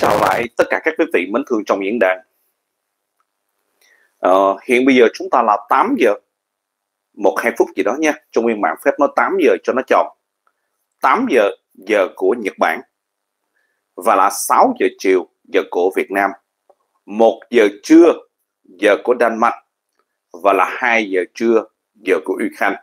chào lại tất cả các quý vị mến thương trong diễn đàn. Hiện bây giờ chúng ta là 8 giờ 1-2 phút gì đó nha. Trong nguyên mạng phép nói 8 giờ cho nó tròn. 8 giờ giờ của Nhật Bản và là 6 giờ chiều giờ của Việt Nam, 1 giờ trưa giờ của Đan Mạch và là 2 giờ trưa giờ của Ukraine.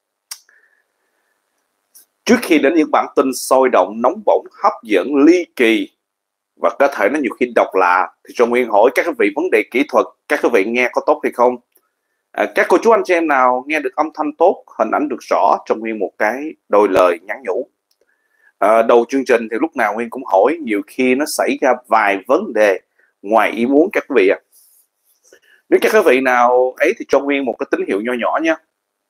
Trước khi đến những bản tin sôi động, nóng bỏng, hấp dẫn, ly kỳ và có thể nó nhiều khi độc lạ, thì cho Nguyên hỏi các quý vị vấn đề kỹ thuật, các quý vị nghe có tốt hay không? Các cô chú anh chị em nào nghe được âm thanh tốt, hình ảnh được rõ, cho Nguyên một cái đôi lời nhắn nhủ. Đầu chương trình thì lúc nào Nguyên cũng hỏi, nhiều khi nó xảy ra vài vấn đề ngoài ý muốn các quý vị ạ. Nếu các quý vị nào ấy thì cho Nguyên một cái tín hiệu nho nhỏ nha.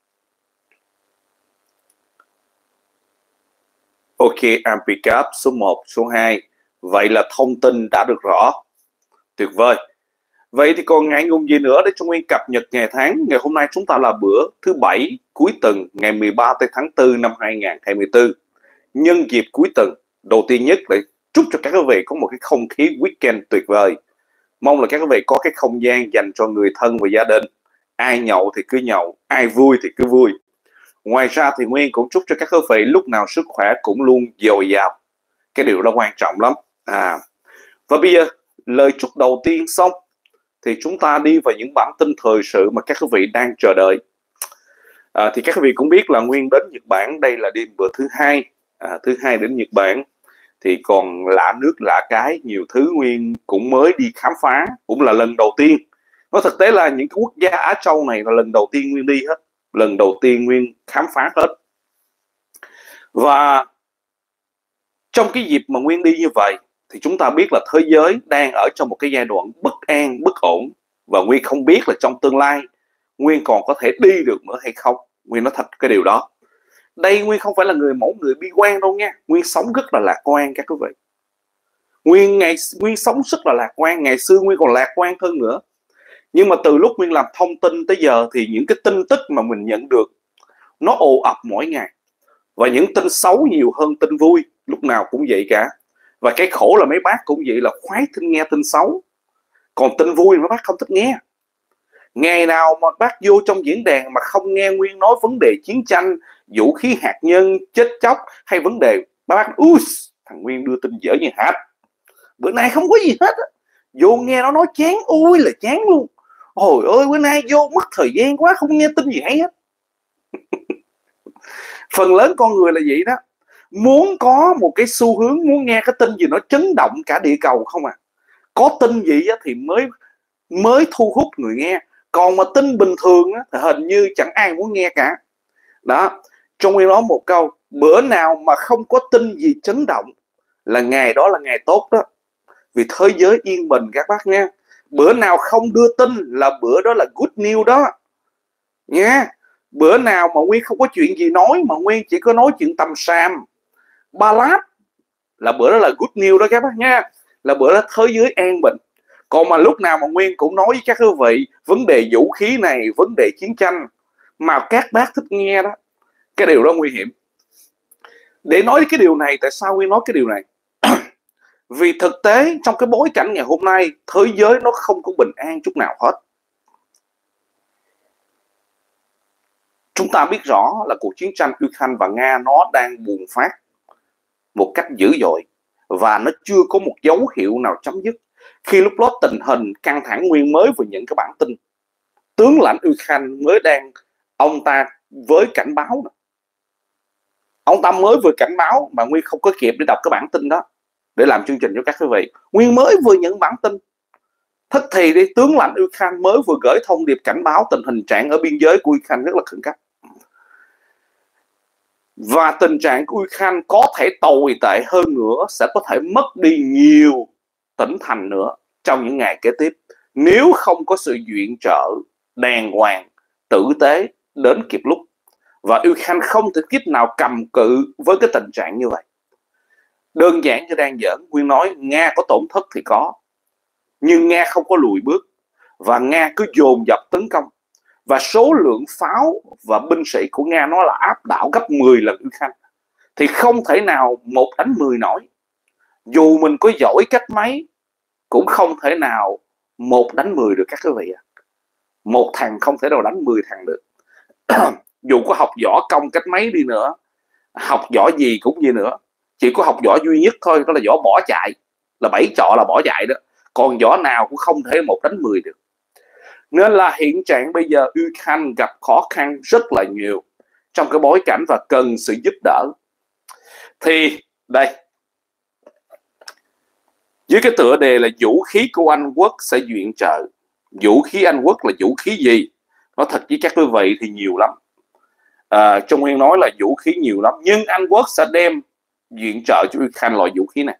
Ok, Ampicap số 1, số 2. Vậy là thông tin đã được rõ. Tuyệt vời. Vậy thì còn ngại ngùng gì nữa để cho Nguyên cập nhật ngày tháng. Ngày hôm nay chúng ta là bữa thứ Bảy cuối tuần, ngày 13 tháng 4 năm 2024. Nhân dịp cuối tuần, đầu tiên nhất để chúc cho các quý vị có một cái không khí weekend tuyệt vời. Mong là các quý vị có cái không gian dành cho người thân và gia đình. Ai nhậu thì cứ nhậu, ai vui thì cứ vui. Ngoài ra thì Nguyên cũng chúc cho các quý vị lúc nào sức khỏe cũng luôn dồi dào. Cái điều đó quan trọng lắm. Và bây giờ lời chúc đầu tiên xong thì chúng ta đi vào những bản tin thời sự mà các quý vị đang chờ đợi. Thì các quý vị cũng biết là Nguyên đến Nhật Bản đây là đêm bữa thứ hai. Thứ hai đến Nhật Bản thì còn lạ nước lạ cái, nhiều thứ Nguyên cũng mới đi khám phá, cũng là lần đầu tiên. Nói thực tế là những cái quốc gia Á Châu này là lần đầu tiên Nguyên đi hết, lần đầu tiên Nguyên khám phá hết. Và trong cái dịp mà Nguyên đi như vậy thì chúng ta biết là thế giới đang ở trong một cái giai đoạn bất an, bất ổn. Và Nguyên không biết là trong tương lai Nguyên còn có thể đi được nữa hay không. Nguyên nói thật cái điều đó. Đây Nguyên không phải là mẫu người bi quan đâu nha. Nguyên sống rất là lạc quan các quý vị. Nguyên sống rất là lạc quan. Ngày xưa Nguyên còn lạc quan hơn nữa. Nhưng mà từ lúc Nguyên làm thông tin tới giờ thì những cái tin tức mà mình nhận được nó ồ ập mỗi ngày. Và những tin xấu nhiều hơn tin vui. Lúc nào cũng vậy cả. Và cái khổ là mấy bác cũng vậy, là khoái thích nghe tin xấu. Còn tin vui mấy bác không thích nghe. Ngày nào mà bác vô trong diễn đàn mà không nghe Nguyên nói vấn đề chiến tranh, vũ khí hạt nhân, chết chóc hay vấn đề, bác thằng Nguyên đưa tin dở như hạt. Bữa nay không có gì hết á. Vô nghe nó nói chán, ôi là chán luôn. Ôi ơi, bữa nay vô mất thời gian quá, không nghe tin gì hay hết. Phần lớn con người là vậy đó. Muốn có một cái xu hướng, muốn nghe cái tin gì nó chấn động cả địa cầu không à. Có tin gì á thì mới thu hút người nghe. Còn mà tin bình thường á thì hình như chẳng ai muốn nghe cả. Đó, trong Nguyên nói một câu, bữa nào mà không có tin gì chấn động là ngày đó là ngày tốt đó. Vì thế giới yên bình các bác nha. Bữa nào không đưa tin là bữa đó là good news đó nha. Bữa nào mà Nguyên không có chuyện gì nói, mà Nguyên chỉ có nói chuyện tầm xàm ballad, là bữa đó là good news đó các bác nha. Là bữa đó thế giới an bình. Còn mà lúc nào mà Nguyên cũng nói với các quý vị vấn đề vũ khí này, vấn đề chiến tranh mà các bác thích nghe đó, cái điều đó nguy hiểm. Để nói cái điều này, tại sao Nguyên nói cái điều này? Vì thực tế trong cái bối cảnh ngày hôm nay, thế giới nó không có bình an chút nào hết. Chúng ta biết rõ là cuộc chiến tranh Ukraine và Nga nó đang bùng phát một cách dữ dội và nó chưa có một dấu hiệu nào chấm dứt. Khi lúc đó tình hình căng thẳng, Nguyên mới vừa nhận cái bản tin tướng lãnh Ukraine mới đang, ông ta với cảnh báo, ông ta mới vừa cảnh báo mà Nguyên không có kịp để đọc cái bản tin đó để làm chương trình cho các quý vị. Nguyên mới vừa nhận bản tin thất thì đi, tướng lãnh Ukraine mới vừa gửi thông điệp cảnh báo tình hình trạng ở biên giới của Ukraine rất là khẩn cấp. Và tình trạng của Ukraine có thể tồi tệ hơn nữa, sẽ có thể mất đi nhiều tỉnh thành nữa trong những ngày kế tiếp nếu không có sự viện trợ đàng hoàng, tử tế đến kịp lúc. Và Ukraine không thể kiếp nào cầm cự với cái tình trạng như vậy. Đơn giản như đang giỡn, Nguyên nói Nga có tổn thất thì có, nhưng Nga không có lùi bước và Nga cứ dồn dập tấn công. Và số lượng pháo và binh sĩ của Nga nó là áp đảo gấp 10 lần Ukraine. Thì không thể nào 1 đánh 10 nổi. Dù mình có giỏi cách mấy cũng không thể nào 1 đánh 10 được các quý vị ạ. Một thằng không thể nào đánh 10 thằng được. Dù có học võ công cách mấy đi nữa, học võ gì cũng như nữa, chỉ có học võ duy nhất thôi, đó là võ bỏ chạy, là 7 trọ là bỏ chạy đó. Còn võ nào cũng không thể 1 đánh 10 được. Nên là hiện trạng bây giờ Ukraine gặp khó khăn rất là nhiều trong cái bối cảnh và cần sự giúp đỡ. Thì đây, dưới cái tựa đề là vũ khí của Anh Quốc sẽ viện trợ. Vũ khí Anh Quốc là vũ khí gì? Nói thật với các quý vị thì nhiều lắm. Trung Nguyên nói là vũ khí nhiều lắm, nhưng Anh Quốc sẽ đem viện trợ cho Ukraine loại vũ khí này.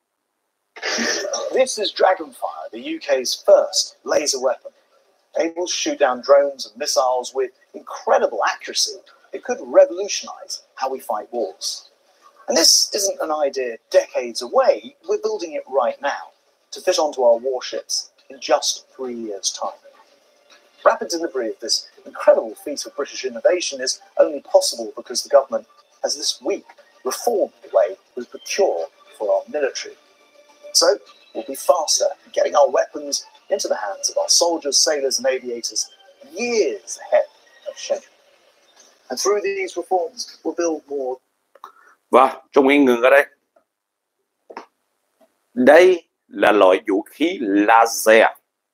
This is Dragonfire, the UK's first laser weapon. Able to shoot down drones and missiles with incredible accuracy, it could revolutionize how we fight wars. And this isn't an idea decades away, we're building it right now to fit onto our warships in just 3 years' time. Rapid delivery of this incredible feat of British innovation is only possible because the government has this week reformed the way we procure for our military. So we'll be faster in getting our weapons into the hands of our soldiers, sailors and aviators years ahead of schedule. And through these reforms, we'll build more. Và Trung Nguyên ngừng ở đây. Đây là loại vũ khí laser.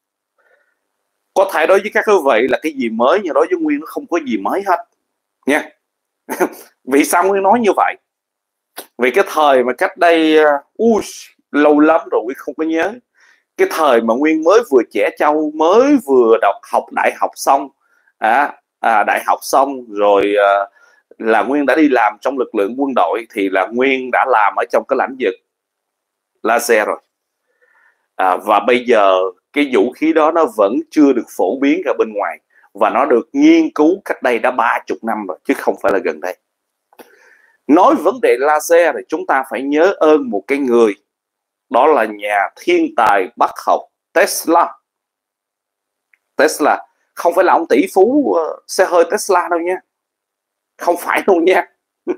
Có thể đối với các quý vị là cái gì mới, nhưng đối với Nguyên nó không có gì mới hết nha. Vì sao Nguyên nói như vậy? Vì cái thời mà cách đây lâu lắm rồi Nguyên không có nhớ. Cái thời mà Nguyên mới vừa trẻ trâu, mới vừa học đại học xong, đại học xong rồi là Nguyên đã đi làm trong lực lượng quân đội, thì là Nguyên đã làm ở trong cái lĩnh vực laser rồi. Và bây giờ cái vũ khí đó nó vẫn chưa được phổ biến ở bên ngoài, và nó được nghiên cứu cách đây đã 30 năm rồi, chứ không phải là gần đây. Nói vấn đề laser thì chúng ta phải nhớ ơn một cái người, đó là nhà thiên tài bác học Tesla. Tesla không phải là ông tỷ phú xe hơi Tesla đâu nha, không phải đâu nha.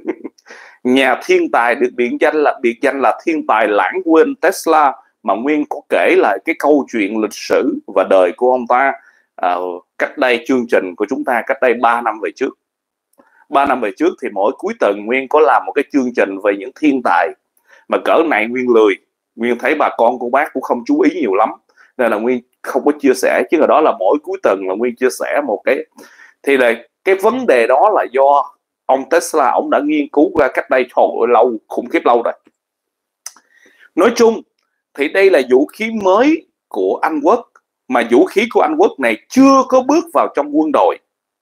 Nhà thiên tài được biệt danh là thiên tài lãng quên Tesla, mà Nguyên có kể lại cái câu chuyện lịch sử và đời của ông ta cách đây, chương trình của chúng ta cách đây 3 năm về trước. 3 năm về trước thì mỗi cuối tuần Nguyên có làm một cái chương trình về những thiên tài, mà cỡ này Nguyên lười. Nguyên thấy bà con của bác cũng không chú ý nhiều lắm, nên là Nguyên không có chia sẻ. Chứ ở đó là mỗi cuối tuần là Nguyên chia sẻ một cái. Thì là cái vấn đề đó là do ông Tesla, ông đã nghiên cứu ra cách đây lâu, khủng khiếp lâu rồi. Nói chung thì đây là vũ khí mới của Anh Quốc, mà vũ khí của Anh Quốc này chưa có bước vào trong quân đội.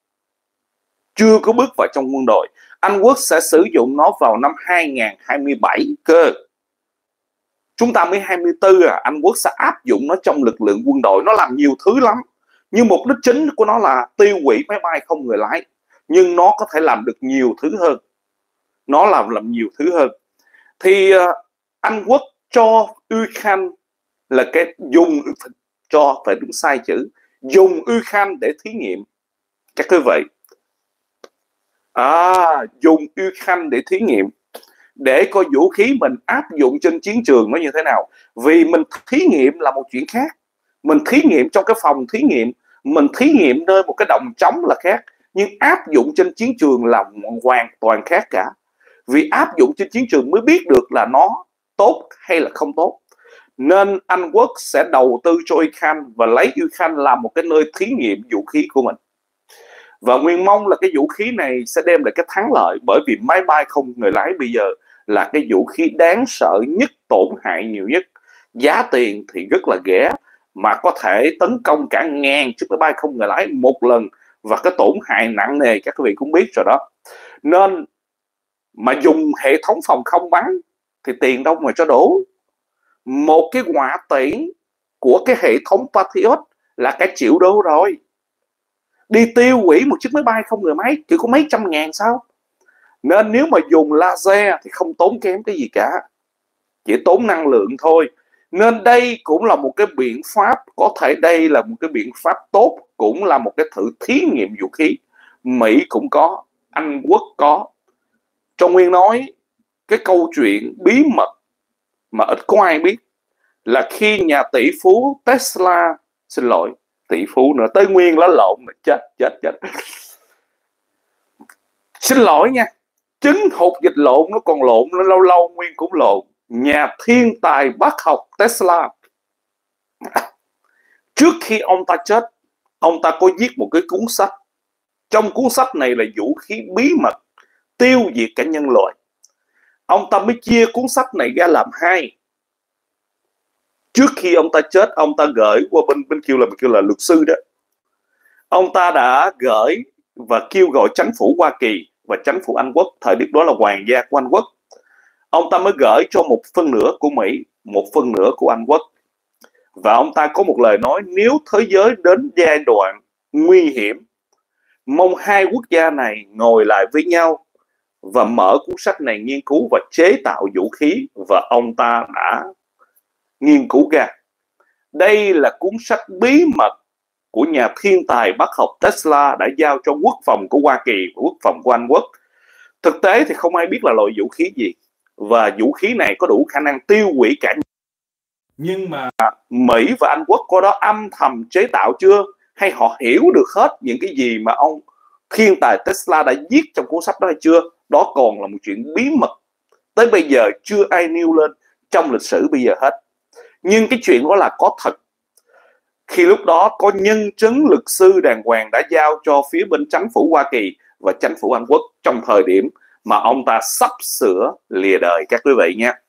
Chưa có bước vào trong quân đội. Anh Quốc sẽ sử dụng nó vào năm 2027 cơ. Chúng ta mới 24 Anh Quốc sẽ áp dụng nó trong lực lượng quân đội. Nó làm nhiều thứ lắm, nhưng mục đích chính của nó là tiêu hủy máy bay không người lái. Nhưng nó có thể làm được nhiều thứ hơn. Nó làm nhiều thứ hơn. Thì Anh Quốc cho Ukraine là cái dùng, cho phải đúng sai chữ, dùng Ukraine để thí nghiệm. Các quý vị, dùng Ukraine để thí nghiệm, để coi vũ khí mình áp dụng trên chiến trường nó như thế nào. Vì mình thí nghiệm là một chuyện khác. Mình thí nghiệm trong cái phòng thí nghiệm, mình thí nghiệm nơi một cái đồng trống là khác, nhưng áp dụng trên chiến trường là hoàn toàn khác cả. Vì áp dụng trên chiến trường mới biết được là nó tốt hay là không tốt. Nên Anh Quốc sẽ đầu tư cho Ukraine và lấy Ukraine làm một cái nơi thí nghiệm vũ khí của mình. Và Nguyên mong là cái vũ khí này sẽ đem lại cái thắng lợi, bởi vì máy bay không người lái bây giờ là cái vũ khí đáng sợ nhất, tổn hại nhiều nhất. Giá tiền thì rất là rẻ, mà có thể tấn công cả 1000 chiếc máy bay không người lái một lần, và cái tổn hại nặng nề các quý vị cũng biết rồi đó. Nên mà dùng hệ thống phòng không bắn thì tiền đâu mà cho đủ. Một cái hỏa tiễn của cái hệ thống Patriot là cả triệu đô rồi. Đi tiêu hủy một chiếc máy bay không người máy chỉ có mấy trăm ngàn sao. Nên nếu mà dùng laser thì không tốn kém cái gì cả, chỉ tốn năng lượng thôi. Nên đây cũng là một cái biện pháp, có thể đây là một cái biện pháp tốt, cũng là một cái thử thí nghiệm vũ khí. Mỹ cũng có, Anh Quốc có. Trong Nguyên nói cái câu chuyện bí mật mà ít có ai biết là khi nhà tỷ phú Tesla, xin lỗi, tỷ phú nữa, tới Nguyên lá lộn, chết. Xin lỗi nha, trứng hột vịt lộn nó còn lộn, nó lâu lâu Nguyên cũng lộn. Nhà thiên tài bác học Tesla, trước khi ông ta chết, ông ta có viết một cái cuốn sách. Trong cuốn sách này là vũ khí bí mật tiêu diệt cả nhân loại. Ông ta mới chia cuốn sách này ra làm hai. Trước khi ông ta chết, ông ta gửi qua bên kêu là luật sư đó. Ông ta đã gửi và kêu gọi chính phủ Hoa Kỳ và chính phủ Anh Quốc, thời điểm đó là hoàng gia của Anh Quốc. Ông ta mới gửi cho một phân nửa của Mỹ, một phân nửa của Anh Quốc. Và ông ta có một lời nói: nếu thế giới đến giai đoạn nguy hiểm, mong hai quốc gia này ngồi lại với nhau và mở cuốn sách này nghiên cứu và chế tạo vũ khí. Và ông ta đã nghiên cứu ra. Đây là cuốn sách bí mật của nhà thiên tài bác học Tesla đã giao cho quốc phòng của Hoa Kỳ và quốc phòng của Anh Quốc. Thực tế thì không ai biết là loại vũ khí gì, và vũ khí này có đủ khả năng tiêu hủy cả. Nhưng mà Mỹ và Anh Quốc có đó âm thầm chế tạo chưa? Hay họ hiểu được hết những cái gì mà ông thiên tài Tesla đã viết trong cuốn sách đó hay chưa? Đó còn là một chuyện bí mật, tới bây giờ chưa ai nêu lên trong lịch sử bây giờ hết. Nhưng cái chuyện đó là có thật. Khi lúc đó có nhân chứng luật sư đàng hoàng đã giao cho phía bên chính phủ Hoa Kỳ và chính phủ Anh Quốc trong thời điểm mà ông ta sắp sửa lìa đời, các quý vị nha.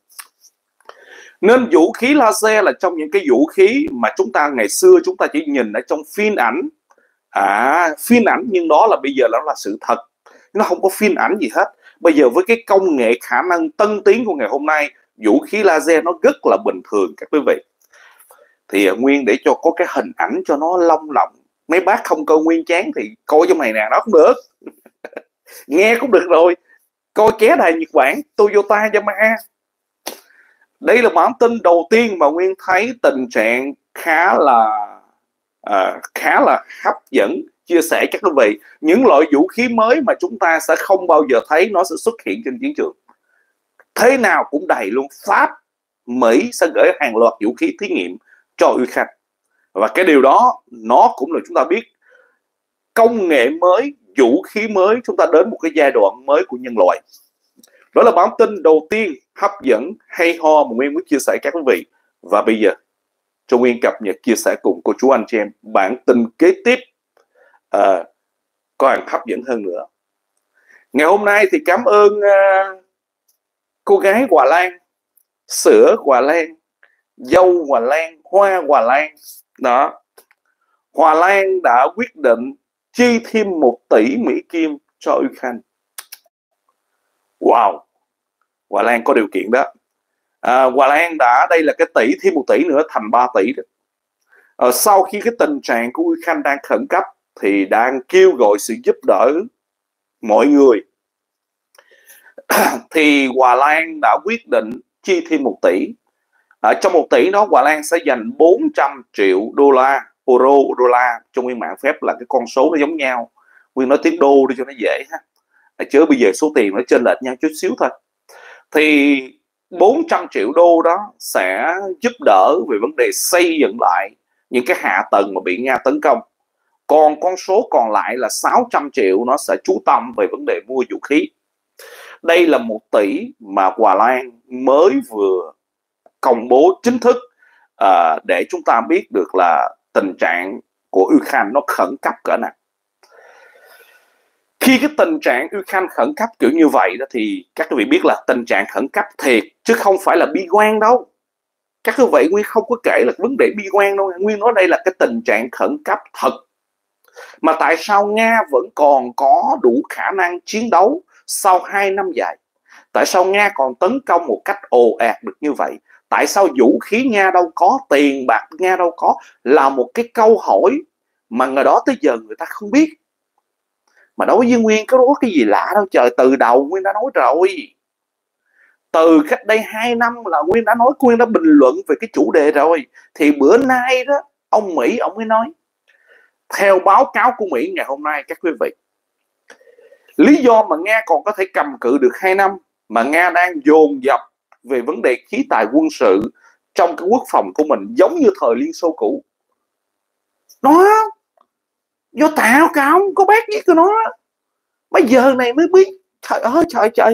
Nên vũ khí laser là trong những cái vũ khí mà chúng ta ngày xưa chúng ta chỉ nhìn ở trong phim ảnh. Phim ảnh, nhưng đó là bây giờ nó là sự thật. Nó không có phim ảnh gì hết. Bây giờ với cái công nghệ khả năng tân tiến của ngày hôm nay, vũ khí laser nó rất là bình thường, các quý vị. Thì Nguyên để cho có cái hình ảnh cho nó long lộng. Mấy bác không coi Nguyên chán thì coi trong này nè, nó cũng được. Nghe cũng được rồi. Coi ké đài Nhật Bản, Toyota, Yamaha. Đây là bản tin đầu tiên mà Nguyên thấy tình trạng khá là hấp dẫn, chia sẻ các quý vị. Những loại vũ khí mới mà chúng ta sẽ không bao giờ thấy nó sẽ xuất hiện trên chiến trường. Thế nào cũng đầy luôn. Pháp, Mỹ sẽ gửi hàng loạt vũ khí thí nghiệm cho Ukraine. Và cái điều đó nó cũng là chúng ta biết công nghệ mới, vũ khí mới, chúng ta đến một cái giai đoạn mới của nhân loại. Đó là bản tin đầu tiên hấp dẫn, hay ho mà Nguyên muốn chia sẻ các quý vị. Và bây giờ cho Nguyên cập nhật chia sẻ cùng cô chú anh chị em bản tin kế tiếp còn hấp dẫn hơn nữa. Ngày hôm nay thì cảm ơn cô gái Hòa Lan, sữa Hòa Lan, dâu Hòa Lan, hoa Hòa Lan. Đó, Hòa Lan đã quyết định chi thêm 1 tỷ Mỹ Kim cho Ukraine. Wow, Hòa Lan có điều kiện đó. Hòa Lan đã, đây là cái tỷ, thêm 1 tỷ nữa thành 3 tỷ đó. Sau khi cái tình trạng của Ukraine đang khẩn cấp thì đang kêu gọi sự giúp đỡ mọi người. Thì Hòa Lan đã quyết định chi thêm 1 tỷ. Trong 1 tỷ đó Hòa Lan sẽ dành 400 triệu đô la, đô la, trong nguyên mạng phép là cái con số nó giống nhau. Nguyên nói tiếng đô đi cho nó dễ ha. Chứ bây giờ số tiền nó chênh lệch nhau chút xíu thôi. Thì 400 triệu đô đó sẽ giúp đỡ về vấn đề xây dựng lại những cái hạ tầng mà bị Nga tấn công. Còn con số còn lại là 600 triệu nó sẽ chú tâm về vấn đề mua vũ khí. Đây là 1 tỷ mà Hòa Lan mới vừa công bố chính thức để chúng ta biết được là tình trạng của Ukraine nó khẩn cấp cỡ nào. Khi cái tình trạng Ukraine khẩn cấp kiểu như vậy đó thì các quý vị biết là tình trạng khẩn cấp thiệt, chứ không phải là bi quan đâu. Các quý vị, Nguyên không có kể là vấn đề bi quan đâu. Nguyên nói đây là cái tình trạng khẩn cấp thật. Mà tại sao Nga vẫn còn có đủ khả năng chiến đấu sau 2 năm dài? Tại sao Nga còn tấn công một cách ồ ạt được như vậy? Tại sao vũ khí Nga đâu có, tiền bạc Nga đâu có? Là một cái câu hỏi mà ngày đó tới giờ người ta không biết. Mà đối với Nguyên có cái gì lạ đâu trời. Từ đầu Nguyên đã nói rồi. Từ cách đây 2 năm là Nguyên đã nói, Nguyên đã bình luận về cái chủ đề rồi. Thì bữa nay đó ông Mỹ ông mới nói. Theo báo cáo của Mỹ ngày hôm nay các quý vị, lý do mà Nga còn có thể cầm cự được 2 năm, mà Nga đang dồn dập về vấn đề khí tài quân sự trong cái quốc phòng của mình giống như thời Liên Xô cũ. Nó do Tàu cả ông có bác viết của nó, bây giờ này mới biết. Trời ơi trời,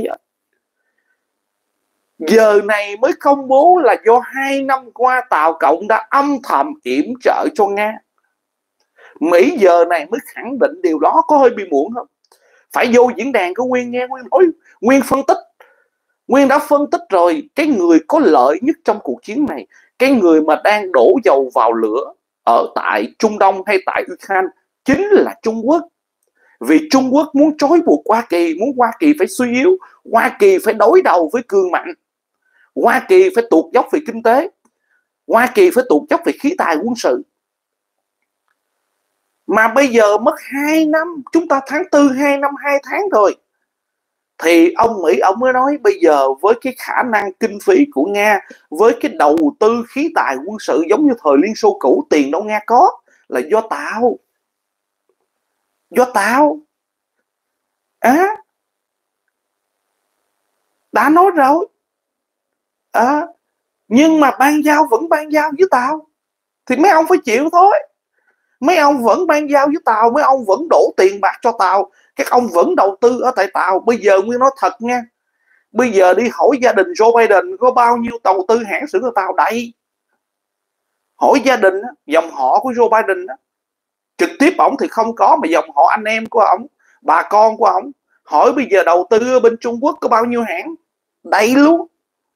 giờ này mới công bố là do 2 năm qua Tàu Cộng đã âm thầm yểm trợ cho Nga. Mỹ giờ này mới khẳng định điều đó, có hơi bị muộn không? Phải vô diễn đàn của Nguyên nghe, Nguyên nói, Nguyên phân tích, Nguyên đã phân tích rồi. Cái người có lợi nhất trong cuộc chiến này, cái người mà đang đổ dầu vào lửa ở tại Trung Đông hay tại Ukraine chính là Trung Quốc. Vì Trung Quốc muốn trói buộc Hoa Kỳ, muốn Hoa Kỳ phải suy yếu, Hoa Kỳ phải đối đầu với cường mạnh, Hoa Kỳ phải tụt dốc về kinh tế, Hoa Kỳ phải tụt dốc về khí tài quân sự. Mà bây giờ mất 2 năm, chúng ta tháng 4 2 năm 2 tháng rồi, thì ông Mỹ ông mới nói bây giờ với cái khả năng kinh phí của Nga, với cái đầu tư khí tài quân sự giống như thời Liên Xô cũ, tiền đâu Nga có, là do Tàu. Do Tàu đã nói rồi. Nhưng mà ban giao vẫn ban giao với Tàu, thì mấy ông phải chịu thôi. Mấy ông vẫn ban giao với Tàu, mấy ông vẫn đổ tiền bạc cho Tàu, các ông vẫn đầu tư ở tại Tàu. Bây giờ Nguyên nói thật nha, bây giờ đi hỏi gia đình Joe Biden có bao nhiêu đầu tư hãng xưởng ở Tàu đầy. Hỏi gia đình, dòng họ của Joe Biden, trực tiếp ổng thì không có, mà dòng họ anh em của ổng, bà con của ổng, hỏi bây giờ đầu tư ở bên Trung Quốc có bao nhiêu hãng, đầy luôn.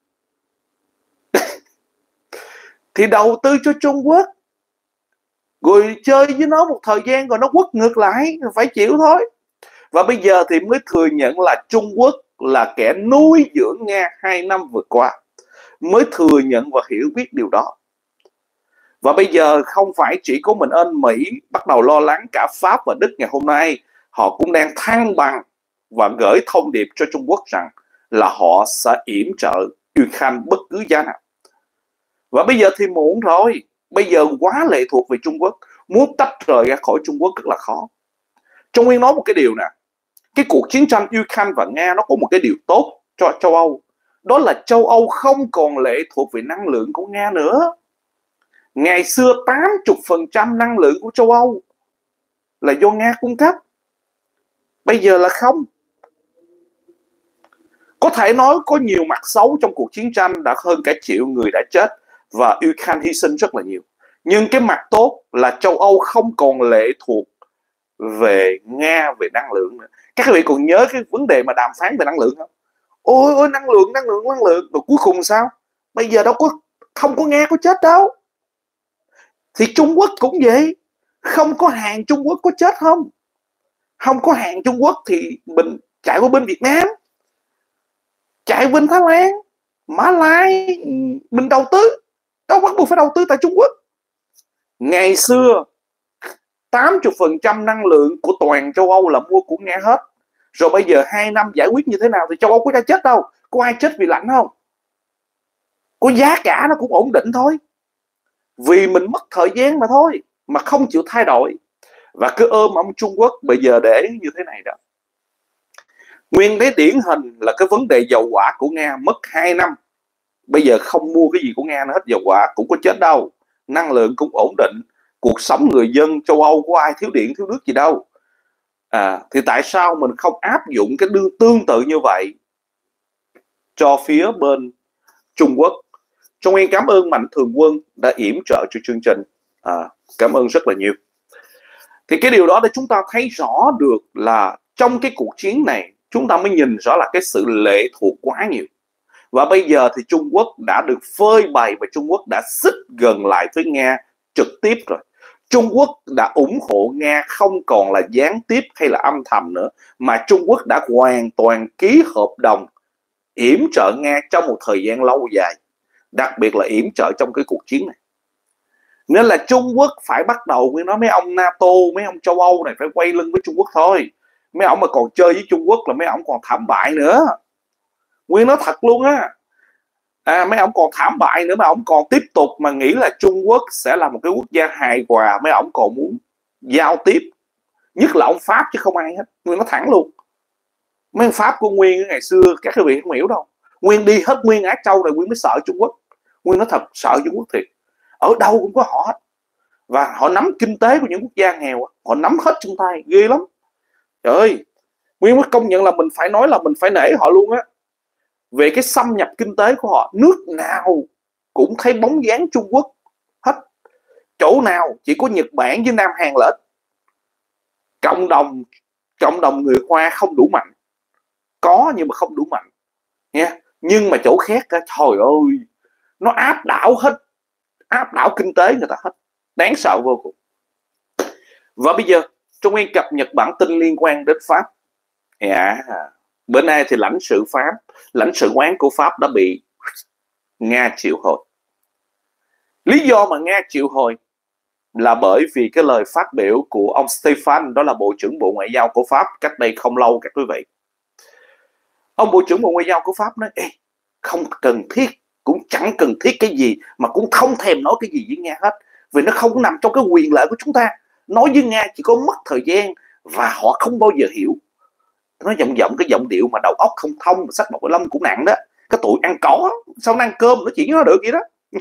Thì đầu tư cho Trung Quốc, rồi chơi với nó một thời gian rồi nó quất ngược lại, phải chịu thôi. Và bây giờ thì mới thừa nhận là Trung Quốc là kẻ nuôi dưỡng Nga 2 năm vừa qua, mới thừa nhận và hiểu biết điều đó. Và bây giờ không phải chỉ có mình anh Mỹ bắt đầu lo lắng, cả Pháp và Đức ngày hôm nay họ cũng đang than bằng và gửi thông điệp cho Trung Quốc rằng là họ sẽ yểm trợ Ukraine bất cứ giá nào. Và bây giờ thì muộn rồi, bây giờ quá lệ thuộc về Trung Quốc, muốn tách rời ra khỏi Trung Quốc rất là khó. Trong Nguyên nói một cái điều nè, cái cuộc chiến tranh Ukraine và Nga nó có một cái điều tốt cho châu Âu, đó là châu Âu không còn lệ thuộc về năng lượng của Nga nữa. Ngày xưa 80% năng lượng của châu Âu là do Nga cung cấp, bây giờ là không. Có thể nói có nhiều mặt xấu trong cuộc chiến tranh, đã hơn cả triệu người đã chết và Ukraine hy sinh rất là nhiều. Nhưng cái mặt tốt là châu Âu không còn lệ thuộc về Nga về năng lượng nữa. Các vị còn nhớ cái vấn đề mà đàm phán về năng lượng không? Ôi năng lượng. Rồi cuối cùng sao? Bây giờ đâu có, không có Nga có chết đâu. Thì Trung Quốc cũng vậy, không có hàng Trung Quốc có chết không? Không có hàng Trung Quốc thì mình chạy qua bên Việt Nam, chạy bên Thái Lan, Mã Lai, mình đầu tư, đâu bắt buộc phải đầu tư tại Trung Quốc. Ngày xưa 80% năng lượng của toàn châu Âu là mua của Nga hết. Rồi bây giờ 2 năm giải quyết như thế nào thì châu Âu có ai chết đâu. Có ai chết vì lạnh không? Có giá cả nó cũng ổn định thôi. Vì mình mất thời gian mà thôi, mà không chịu thay đổi. Và cứ ôm ông Trung Quốc bây giờ để như thế này đó. Nguyên cái điển hình là cái vấn đề dầu hỏa của Nga mất 2 năm. Bây giờ không mua cái gì của Nga nữa hết, dầu hỏa cũng có chết đâu. Năng lượng cũng ổn định. Cuộc sống người dân châu Âu có ai thiếu điện, thiếu nước gì đâu. Thì tại sao mình không áp dụng cái tương tự như vậy cho phía bên Trung Quốc? Trong Nguyên cảm ơn Mạnh Thường Quân đã yểm trợ cho chương trình. Cảm ơn rất là nhiều. Thì cái điều đó để chúng ta thấy rõ được là trong cái cuộc chiến này chúng ta mới nhìn rõ là cái sự lệ thuộc quá nhiều. Và bây giờ thì Trung Quốc đã được phơi bày và Trung Quốc đã xích gần lại với Nga trực tiếp rồi. Trung Quốc đã ủng hộ Nga không còn là gián tiếp hay là âm thầm nữa, mà Trung Quốc đã hoàn toàn ký hợp đồng yểm trợ Nga trong một thời gian lâu dài, đặc biệt là yểm trợ trong cái cuộc chiến này. Nên là Trung Quốc phải bắt đầu với nói mấy ông NATO, mấy ông châu Âu này phải quay lưng với Trung Quốc thôi. Mấy ông mà còn chơi với Trung Quốc là mấy ông còn thảm bại nữa. Nguyên nói thật luôn á. Mấy ông còn thảm bại nữa, mà ông còn tiếp tục mà nghĩ là Trung Quốc sẽ là một cái quốc gia hài hòa. Mấy ông còn muốn giao tiếp, nhất là ông Pháp chứ không ai hết. Nguyên nói thẳng luôn. Mấy ông Pháp của Nguyên ngày xưa các vị không hiểu đâu. Nguyên đi hết nguyên Á Châu này Nguyên mới sợ Trung Quốc. Nguyên nói thật, sợ Trung Quốc thiệt. Ở đâu cũng có họ hết. Và họ nắm kinh tế của những quốc gia nghèo, họ nắm hết trong tay, ghê lắm. Trời ơi, Nguyên mới công nhận là mình phải nói là mình phải nể họ luôn á. Về cái xâm nhập kinh tế của họ, nước nào cũng thấy bóng dáng Trung Quốc hết. Chỗ nào chỉ có Nhật Bản với Nam Hàn là ít. Cộng đồng người Hoa không đủ mạnh. Có nhưng mà không đủ mạnh nha. Nhưng mà chỗ khác á, trời ơi, nó áp đảo hết, áp đảo kinh tế người ta hết, đáng sợ vô cùng. Và bây giờ Trung Nguyên cập nhật bản tin liên quan đến Pháp. Bữa nay thì lãnh sự quán của Pháp đã bị Nga triệu hồi. Lý do mà Nga triệu hồi là bởi vì cái lời phát biểu của ông Stéphane, đó là Bộ trưởng Bộ Ngoại giao của Pháp, cách đây không lâu các quý vị. Ông Bộ trưởng Bộ Ngoại giao của Pháp nói: Ê, không cần thiết, cũng chẳng cần thiết cái gì, mà cũng không thèm nói cái gì với Nga hết, vì nó không nằm trong cái quyền lợi của chúng ta. Nói với Nga chỉ có mất thời gian và họ không bao giờ hiểu. Nó cái giọng điệu mà đầu óc không thông, sắc bọc lâm cũng nặng đó. Cái tụi ăn cỏ sao nó ăn cơm nó chỉ nó được vậy đó.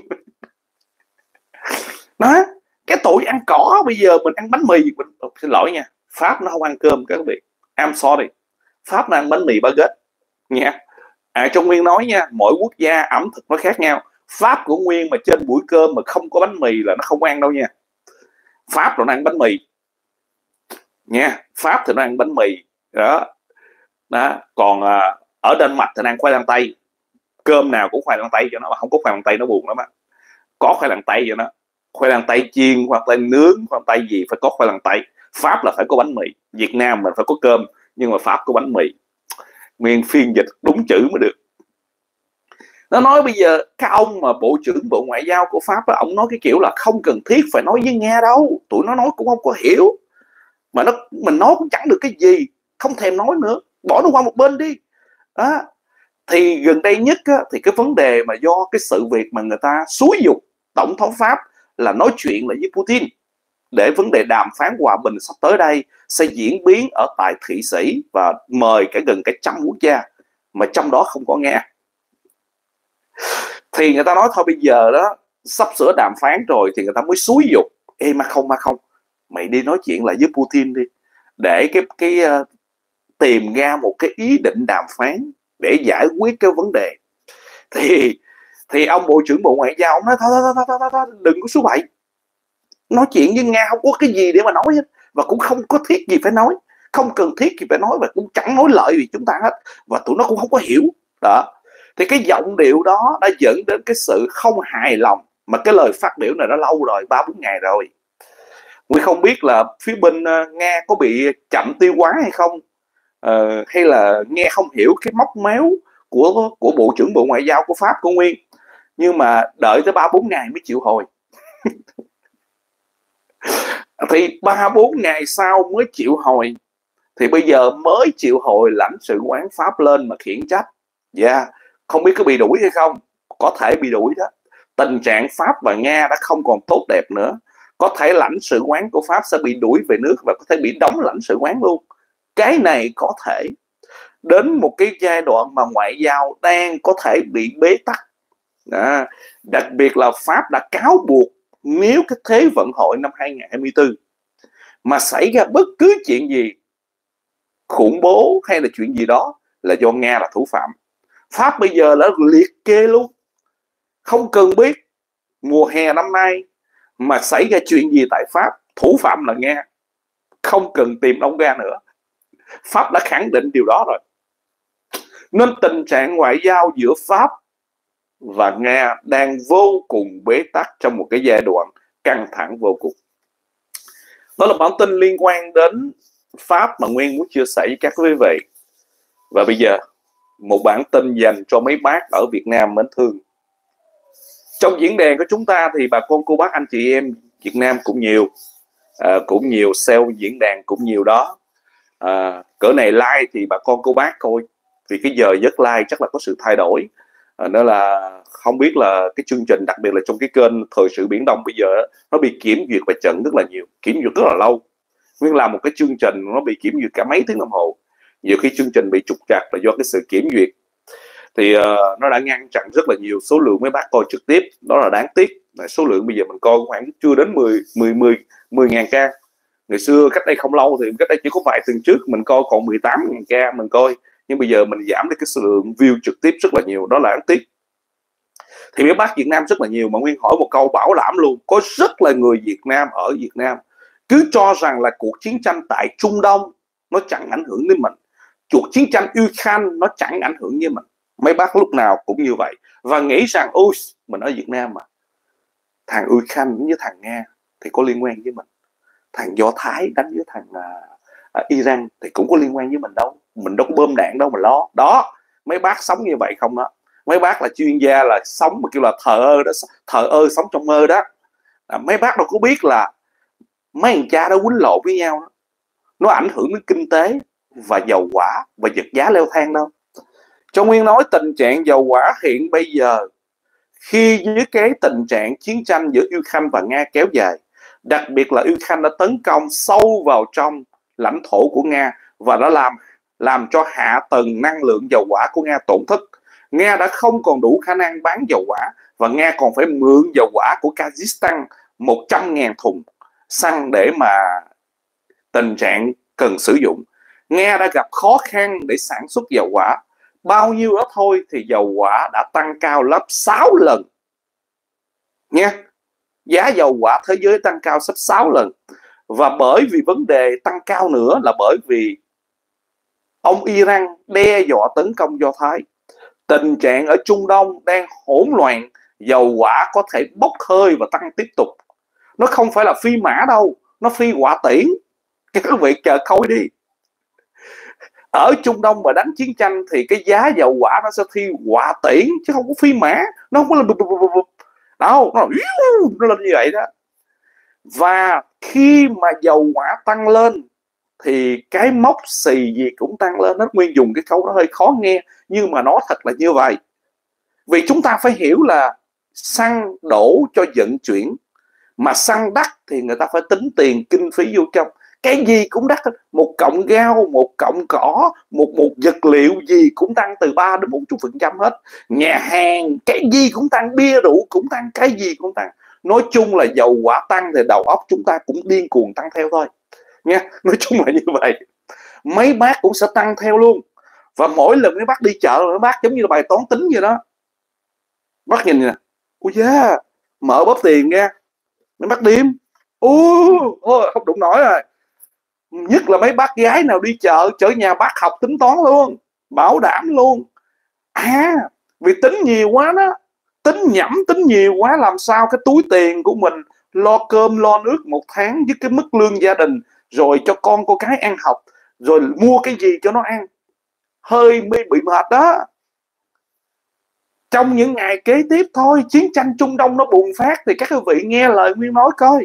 Đó, cái tụi ăn cỏ bây giờ mình ăn bánh mì, xin lỗi nha, Pháp nó không ăn cơm các vị, I'm sorry, Pháp nó ăn bánh mì baguette nha. Trong Nguyên nói nha, mỗi quốc gia ẩm thực nó khác nhau. Pháp của Nguyên mà trên buổi cơm mà không có bánh mì là nó không ăn đâu nha. Pháp rồi nó ăn bánh mì nha, Pháp thì nó ăn bánh mì đó. Còn ở Đan Mạch thì nó ăn khoai lang tây, cơm nào cũng khoai lang tây cho nó, mà không có khoai lang tây nó buồn lắm á. Có khoai lang tây cho nó, khoai lang tây chiên, khoai lang tây nướng, khoai lang tây gì phải có khoai lang tây. Pháp là phải có bánh mì. Việt Nam mình phải có cơm, nhưng mà Pháp có bánh mì. Nguyên phiên dịch đúng chữ mới được. Nó nói bây giờ cái ông mà Bộ trưởng Bộ Ngoại giao của Pháp đó, ông nói cái kiểu là không cần thiết phải nói với Nga đâu, tụi nó nói cũng không có hiểu, mà mình nói cũng chẳng được cái gì, không thèm nói nữa, bỏ nó qua một bên đi đó. Thì gần đây nhất á, thì cái vấn đề mà do cái sự việc mà người ta xúi giục tổng thống Pháp là nói chuyện lại với Putin để vấn đề đàm phán hòa bình sắp tới đây sẽ diễn biến ở tại Thụy Sĩ và mời gần cả 100 quốc gia, mà trong đó không có Nga. Thì người ta nói thôi bây giờ đó sắp sửa đàm phán rồi thì người ta mới xúi giục: Ê mà không, mày đi nói chuyện lại với Putin đi, để tìm ra một cái ý định đàm phán để giải quyết cái vấn đề. Thì ông Bộ trưởng Bộ Ngoại giao ông nói thôi, đừng có số bậy, nói chuyện với Nga không có cái gì để mà nói hết, và cũng không có thiết gì phải nói, không cần thiết gì phải nói, và cũng chẳng nói lợi gì chúng ta hết, và tụi nó cũng không có hiểu đó. Thì cái giọng điệu đó đã dẫn đến cái sự không hài lòng, mà cái lời phát biểu này đã lâu rồi, 3-4 ngày rồi. Nguyên không biết là phía bên Nga có bị chậm tiêu hóa hay không, hay là nghe không hiểu cái móc méo của Bộ trưởng Bộ Ngoại giao của Pháp của Nguyên, nhưng mà đợi tới 3-4 ngày mới chịu hồi. Thì 3-4 ngày sau mới chịu hồi, thì bây giờ mới chịu hồi lãnh sự quán Pháp lên mà khiển trách. Không biết có bị đuổi hay không, có thể bị đuổi đó. Tình trạng Pháp và Nga đã không còn tốt đẹp nữa, có thể lãnh sự quán của Pháp sẽ bị đuổi về nước và có thể bị đóng lãnh sự quán luôn. Cái này có thể đến một cái giai đoạn mà ngoại giao đang có thể bị bế tắc. Đặc biệt là Pháp đã cáo buộc nếu cái Thế vận hội năm 2024 mà xảy ra bất cứ chuyện gì khủng bố hay là chuyện gì đó là do Nga là thủ phạm. Pháp bây giờ đã liệt kê luôn, không cần biết mùa hè năm nay mà xảy ra chuyện gì tại Pháp, thủ phạm là Nga, không cần tìm ông Nga nữa. Pháp đã khẳng định điều đó rồi. Nên tình trạng ngoại giao giữa Pháp và Nga đang vô cùng bế tắc trong một cái giai đoạn căng thẳng vô cùng. Đó là bản tin liên quan đến Pháp mà Nguyên muốn chia sẻ với các quý vị. Và bây giờ một bản tin dành cho mấy bác ở Việt Nam mến thương. Trong diễn đàn của chúng ta thì bà con cô bác anh chị em Việt Nam cũng nhiều sale diễn đàn cũng nhiều đó. Cỡ này like thì bà con cô bác thôi, vì cái giờ giấc like chắc là có sự thay đổi. Nên là không biết là cái chương trình, đặc biệt là trong cái kênh Thời sự Biển Đông bây giờ nó bị kiểm duyệt và chặn rất là nhiều, kiểm duyệt rất là lâu. Nguyên làm một cái chương trình nó bị kiểm duyệt cả mấy tiếng đồng hồ. Nhiều khi chương trình bị trục trặc là do cái sự kiểm duyệt. thì nó đã ngăn chặn rất là nhiều số lượng mấy bác coi trực tiếp. Đó là đáng tiếc. Số lượng bây giờ mình coi khoảng chưa đến 10.000 ca. Ngày xưa cách đây không lâu thì cách đây chỉ có vài tuần trước mình coi còn 18.000 ca mình coi, nhưng bây giờ mình giảm đi cái số lượng view trực tiếp rất là nhiều. Đó là đáng tiếc. Thì mấy bác Việt Nam rất là nhiều, mà Nguyên hỏi một câu bảo đảm luôn, có rất là người Việt Nam ở Việt Nam cứ cho rằng là cuộc chiến tranh tại Trung Đông nó chẳng ảnh hưởng đến mình, cuộc chiến tranh Ukraine nó chẳng ảnh hưởng với mình. Mấy bác lúc nào cũng như vậy và nghĩ rằng ôi mình ở Việt Nam mà, thằng Ukraine với thằng Nga thì có liên quan với mình, thằng Do Thái đánh với thằng Iran thì cũng có liên quan với mình đâu, mình đâu có bơm đạn đâu mà lo. Đó, mấy bác sống như vậy không đó. Mấy bác là chuyên gia là sống mà kêu là thờ ơ đó, thờ ơ sống trong mơ đó. Mấy bác đâu có biết là mấy thằng cha đó quýnh lộn với nhau đó, nó ảnh hưởng đến kinh tế và dầu hỏa và vật giá leo thang đâu. Cho Nguyên nói tình trạng dầu hỏa hiện bây giờ khi với cái tình trạng chiến tranh giữa Ukraine và Nga kéo dài, đặc biệt là Ukraine đã tấn công sâu vào trong lãnh thổ của Nga và đã làm cho hạ tầng năng lượng dầu hỏa của Nga tổn thất. Nga đã không còn đủ khả năng bán dầu hỏa và Nga còn phải mượn dầu hỏa của Kazakhstan 100.000 thùng xăng để mà tình trạng cần sử dụng. Nga đã gặp khó khăn để sản xuất dầu hỏa. Bao nhiêu đó thôi thì dầu hỏa đã tăng cao gấp 6 lần nha. Giá dầu hỏa thế giới tăng cao sắp 6 lần. Và bởi vì vấn đề tăng cao nữa là bởi vì ông Iran đe dọa tấn công Do Thái. Tình trạng ở Trung Đông đang hỗn loạn, dầu hỏa có thể bốc hơi và tăng tiếp tục. Nó không phải là phi mã đâu, nó phi hỏa tiễn. Các quý vị chờ coi đi. Ở Trung Đông mà đánh chiến tranh thì cái giá dầu hỏa nó sẽ thi hỏa tiễn chứ không có phi mã. Nó không có là đâu, nó lên như vậy đó. Và khi mà dầu hỏa tăng lên thì cái mốc xì gì cũng tăng lên. Nó Nguyên dùng cái câu nó hơi khó nghe nhưng mà nó thật là như vậy. Vì chúng ta phải hiểu là xăng đổ cho vận chuyển, mà xăng đắt thì người ta phải tính tiền kinh phí vô trong. Cái gì cũng đắt, một cọng rau, một cọng cỏ, một vật liệu gì cũng tăng từ 3 đến 40% hết. Nhà hàng cái gì cũng tăng, bia rượu cũng tăng, cái gì cũng tăng. Nói chung là dầu hỏa tăng thì đầu óc chúng ta cũng điên cuồng tăng theo thôi nha. Nói chung là như vậy. Mấy bác cũng sẽ tăng theo luôn. Và mỗi lần mấy bác đi chợ, mấy bác giống như là bài toán tính vậy đó. Bác nhìn nè, ôi da, mở bóp tiền ra, mấy bác điếm, không đụng nổi rồi. Nhất là mấy bác gái nào đi chợ, chở nhà bác học tính toán luôn, bảo đảm luôn. Vì tính nhiều quá đó, tính nhẩm, tính nhiều quá, làm sao cái túi tiền của mình lo cơm lo nước một tháng với cái mức lương gia đình, rồi cho con cô cái ăn học, rồi mua cái gì cho nó ăn, hơi bị mệt đó. Trong những ngày kế tiếp thôi, chiến tranh Trung Đông nó bùng phát thì các quý vị nghe lời Nguyên nói coi.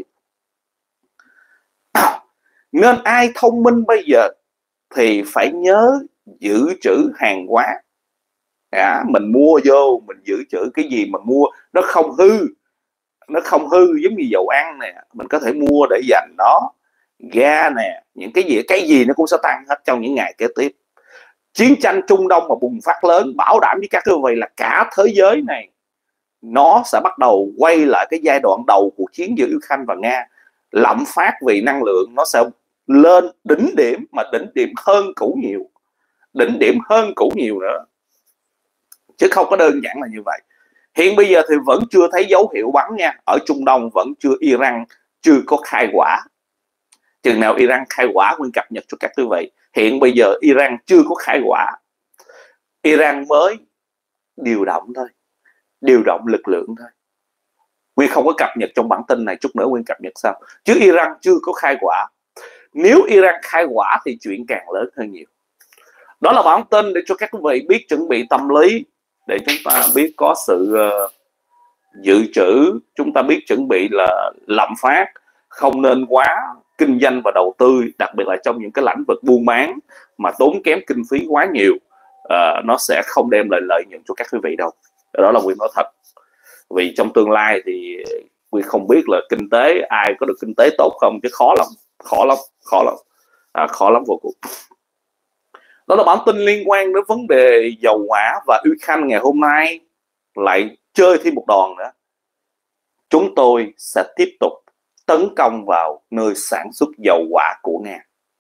Nên ai thông minh bây giờ thì phải nhớ dự trữ hàng hóa. Mình mua vô, mình dự trữ cái gì mà mua nó không hư. Nó không hư giống như dầu ăn nè, mình có thể mua để dành nó. Ga nè, những cái gì nó cũng sẽ tăng hết trong những ngày kế tiếp. Chiến tranh Trung Đông mà bùng phát lớn, bảo đảm với các quý vị là cả thế giới này nó sẽ bắt đầu quay lại cái giai đoạn đầu cuộc chiến giữa Ukraine và Nga. Lạm phát vì năng lượng nó sẽ lên đỉnh điểm, mà đỉnh điểm hơn cũ nhiều. Đỉnh điểm hơn cũ nhiều nữa. Chứ không có đơn giản là như vậy. Hiện bây giờ thì vẫn chưa thấy dấu hiệu bắn nha. Ở Trung Đông vẫn chưa, Iran chưa có khai hỏa. Chừng nào Iran khai hỏa Nguyên cập nhật cho các quý vị. Hiện bây giờ Iran chưa có khai hỏa. Iran mới điều động thôi, điều động lực lượng thôi. Nguyên không có cập nhật trong bản tin này, chút nữa Nguyên cập nhật sau. Chứ Iran chưa có khai hỏa. Nếu Iran khai hỏa thì chuyện càng lớn hơn nhiều. Đó là bản tin để cho các quý vị biết chuẩn bị tâm lý, để chúng ta biết có sự dự trữ, chúng ta biết chuẩn bị là lạm phát, không nên quá kinh doanh và đầu tư, đặc biệt là trong những cái lĩnh vực buôn bán mà tốn kém kinh phí quá nhiều. Nó sẽ không đem lại lợi nhuận cho các quý vị đâu. Đó là Nguyên nói thật. Vì trong tương lai thì Nguyên không biết là kinh tế, ai có được kinh tế tốt không, chứ khó lắm vô cùng. Đó là bản tin liên quan đến vấn đề dầu hỏa, và Ukraine ngày hôm nay lại chơi thêm một đòn nữa. Chúng tôi sẽ tiếp tục tấn công vào nơi sản xuất dầu hỏa của Nga.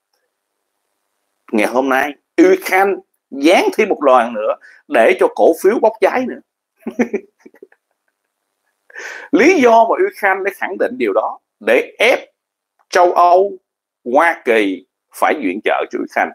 Ngày hôm nay Ukraine dán thêm một loạt nữa để cho cổ phiếu bốc cháy nữa. Lý do mà Ukraine để khẳng định điều đó, để ép châu Âu, Hoa Kỳ phải viện trợ cho Ukraine.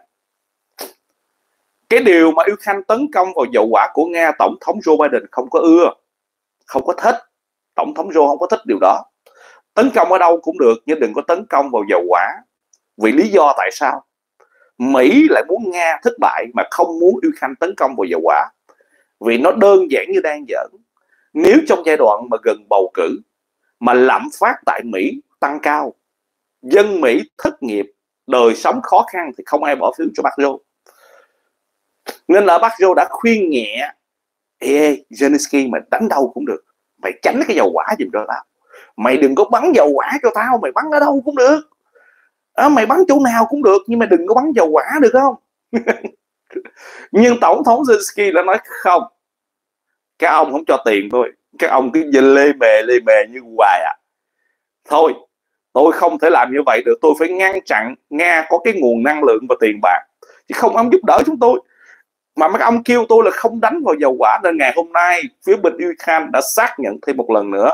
Cái điều mà Ukraine tấn công vào dầu hỏa của Nga, Tổng thống Joe Biden không có ưa, không có thích. Tổng thống Joe không có thích điều đó. Tấn công ở đâu cũng được, nhưng đừng có tấn công vào dầu hỏa. Vì lý do tại sao? Mỹ lại muốn Nga thất bại mà không muốn Ukraine tấn công vào dầu hỏa. Vì nó đơn giản như đang giỡn. Nếu trong giai đoạn mà gần bầu cử mà lạm phát tại Mỹ tăng cao, dân Mỹ thất nghiệp, đời sống khó khăn, thì không ai bỏ phiếu cho bác Joe. Nên là bác Joe đã khuyên nhẹ: ê Zelensky, mày đánh đâu cũng được, mày tránh cái dầu hỏa giùm cho tao. Mày đừng có bắn dầu hỏa cho tao, mày bắn ở đâu cũng được. Mày bắn chỗ nào cũng được, nhưng mà đừng có bắn dầu hỏa, được không? Nhưng Tổng thống Zelensky đã nói không, các ông không cho tiền tôi, các ông cứ lê mề như hoài à. Thôi, tôi không thể làm như vậy được, tôi phải ngăn chặn Nga có cái nguồn năng lượng và tiền bạc, chứ không ông giúp đỡ chúng tôi. Mà mấy ông kêu tôi là không đánh vào dầu hỏa. Nên ngày hôm nay phía bên Ukraine đã xác nhận thêm một lần nữa: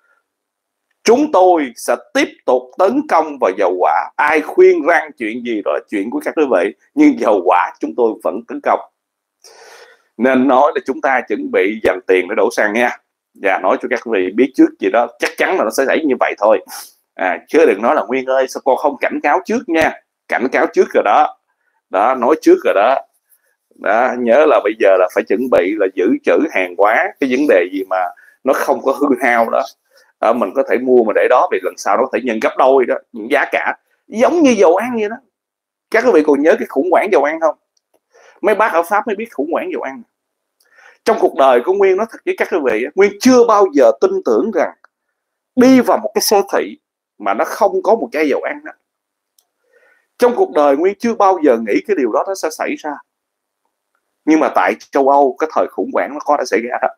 chúng tôi sẽ tiếp tục tấn công vào dầu hỏa. Ai khuyên răng chuyện gì đó là chuyện của các quý vị, nhưng dầu hỏa chúng tôi vẫn tấn công. Nên nói là chúng ta chuẩn bị dành tiền để đổ xăng nha. Và nói cho các quý vị biết trước gì đó, chắc chắn là nó sẽ xảy như vậy thôi. Chứ đừng nói là Nguyên ơi sao con không cảnh cáo trước nha. Cảnh cáo trước rồi đó. Đó, nói trước rồi đó. Đó, nhớ là bây giờ là phải chuẩn bị là giữ trữ hàng hóa. Cái vấn đề gì mà nó không có hư hao đó, mình có thể mua mà để đó, vì lần sau nó có thể nhân gấp đôi đó, những giá cả. Giống như dầu ăn vậy đó. Các quý vị còn nhớ cái khủng hoảng dầu ăn không? Mấy bác ở Pháp mới biết khủng hoảng dầu ăn. Trong cuộc đời của Nguyên, nói thật với các quý vị, Nguyên chưa bao giờ tin tưởng rằng đi vào một cái siêu thị mà nó không có một chai dầu ăn đó. Trong cuộc đời Nguyên chưa bao giờ nghĩ cái điều đó nó sẽ xảy ra. Nhưng mà tại châu Âu, cái thời khủng hoảng nó có đã xảy ra đó.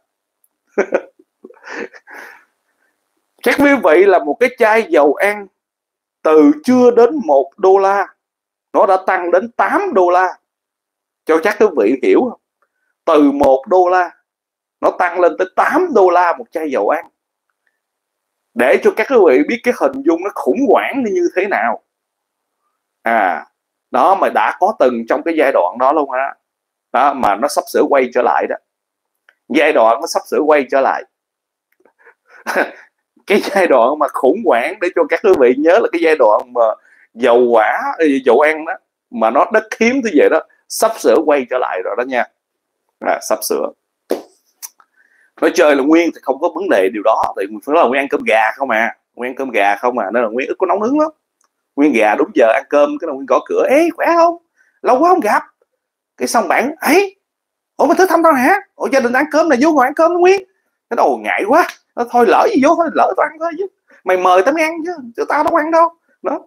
Các quý vị, là một cái chai dầu ăn từ chưa đến $1, nó đã tăng đến $8. Cho chắc quý vị hiểu không? Từ $1 nó tăng lên tới $8 một chai dầu ăn. Để cho các quý vị biết cái hình dung nó khủng hoảng như thế nào. Đó, mà đã có từng trong cái giai đoạn đó luôn á. Đó, mà nó sắp sửa quay trở lại đó. Giai đoạn nó sắp sửa quay trở lại. Cái giai đoạn mà khủng hoảng, để cho các quý vị nhớ, là cái giai đoạn mà dầu hỏa, dầu ăn đó, mà nó đất hiếm như vậy đó, sắp sửa quay trở lại rồi đó nha. Sắp sửa. Nói chơi là Nguyên thì không có vấn đề điều đó, tại vì là Nguyên ăn cơm gà không à. Nguyên ăn cơm gà không à, nên là Nguyên ít có nóng nướng lắm. Nguyên gà đúng giờ ăn cơm, cái là Nguyên gõ cửa: ê khỏe không, lâu quá không gặp. Cái xong bạn ấy: ủa mày tới thăm tao hả? Ủa gia đình ăn cơm này vô ngồi ăn cơm đó Nguyên. Cái đầu ngại quá, thôi lỡ gì vô thôi, lỡ tao ăn thôi chứ, mày mời tao mới ăn chứ tao đâu ăn đâu. Đó,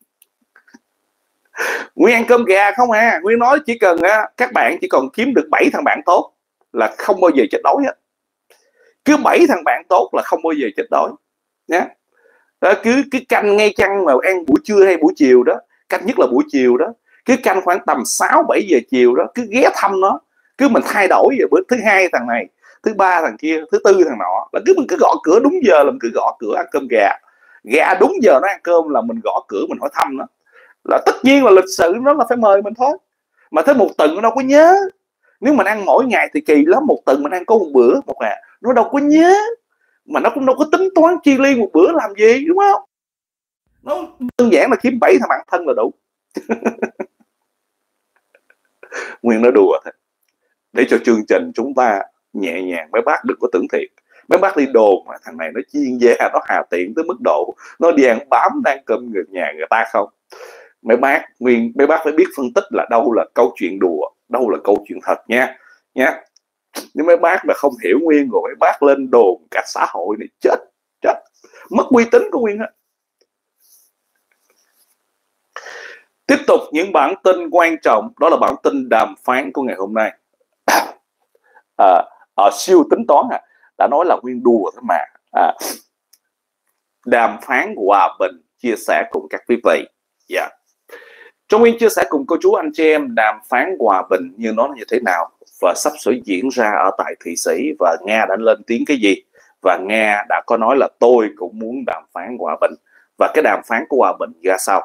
Nguyên ăn cơm gà không à. Nguyên nói chỉ cần các bạn chỉ còn kiếm được 7 thằng bạn tốt là không bao giờ chết đói hết. Cứ 7 thằng bạn tốt là không bao giờ chết đói nhé. Đó, cứ canh ngay chăng mà ăn buổi trưa hay buổi chiều đó, canh nhất là buổi chiều đó, cứ canh khoảng tầm 6-7 giờ chiều đó, cứ ghé thăm nó. Cứ mình thay đổi vậy, bữa thứ hai thằng này, thứ ba thằng kia, thứ tư thằng nọ, là mình cứ gõ cửa đúng giờ, là mình cứ gõ cửa ăn cơm gà. Gà đúng giờ nó ăn cơm là mình gõ cửa, mình hỏi thăm nó. Là tất nhiên là lịch sự nó là phải mời mình thôi. Mà tới một tuần nó đâu có nhớ. Nếu mình ăn mỗi ngày thì kỳ lắm, một tuần mình ăn có một bữa một ngày, nó đâu có nhớ. Mà nó cũng đâu có tính toán chi ly một bữa làm gì, đúng không? Nó đơn giản là kiếm 7 thằng bạn thân là đủ. Nguyên nói đùa thôi, để cho chương trình chúng ta nhẹ nhàng. Mấy bác đừng có tưởng thiệt. Mấy bác đi đồn mà thằng này nó chuyên gia, nó hà tiện tới mức độ nó đi ăn bám đang cơm nhà người ta không. Mấy bác phải biết phân tích là đâu là câu chuyện đùa, đâu là câu chuyện thật nha. Nếu mấy bác mà không hiểu Nguyên rồi mấy bác lên đồn cả xã hội này chết mất uy tín của Nguyên á. Tiếp tục những bản tin quan trọng, đó là bản tin đàm phán của ngày hôm nay. Siêu tính toán đã nói là nguyên đùa thôi mà. Đàm phán hòa bình chia sẻ cùng các quý vị. Yeah. Trong Nguyên chia sẻ cùng cô chú anh chị em đàm phán hòa bình như nó như thế nào và sắp sửa diễn ra ở tại Thụy Sĩ, và Nga đã lên tiếng cái gì, và Nga đã có nói là tôi cũng muốn đàm phán hòa bình, và cái đàm phán của hòa bình ra sao.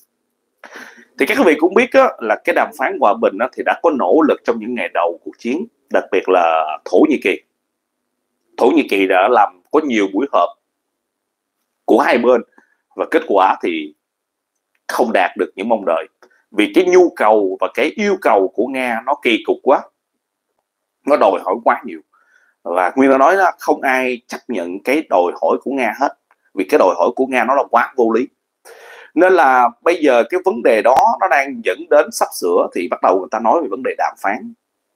Thì các quý vị cũng biết á, là cái đàm phán hòa bình á, thì đã có nỗ lực trong những ngày đầu cuộc chiến, đặc biệt là Thổ Nhĩ Kỳ. Thổ Nhĩ Kỳ đã làm có nhiều buổi họp của hai bên, và kết quả thì không đạt được những mong đợi, vì cái nhu cầu và cái yêu cầu của Nga nó kỳ cục quá, nó đòi hỏi quá nhiều, và Nguyên đã nói là không ai chấp nhận cái đòi hỏi của Nga hết, vì cái đòi hỏi của Nga nó là quá vô lý. Nên là bây giờ cái vấn đề đó nó đang dẫn đến sắp sửa thì bắt đầu người ta nói về vấn đề đàm phán.